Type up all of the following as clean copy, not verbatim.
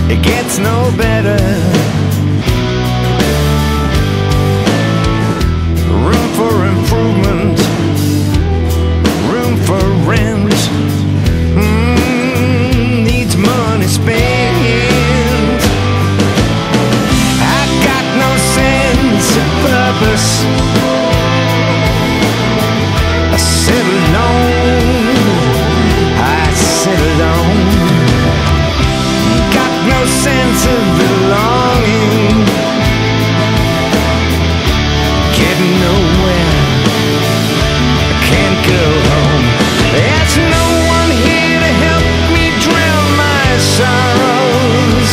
it gets no better. Room for improvement, room for rent, needs money spent. I got no sense of purpose, I sit alone, I sit alone. Got no sense of belonging, getting nowhere, I can't go home. There's no one here to help me drown my sorrows,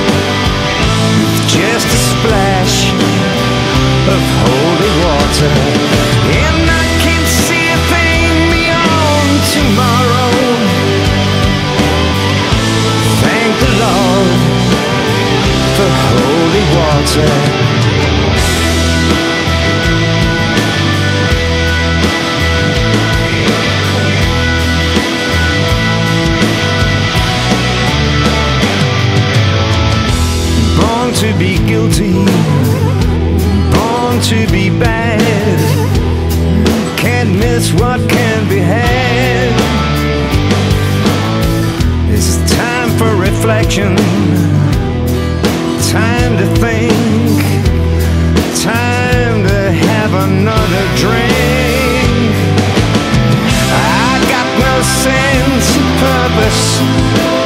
just a splash of holy water, and I can't see a thing beyond tomorrow. Thank the Lord for holy water. Born to be guilty, born to be bad, can't miss what can be had. It's time for reflection, time to think, time to have another drink. I got no sense of purpose,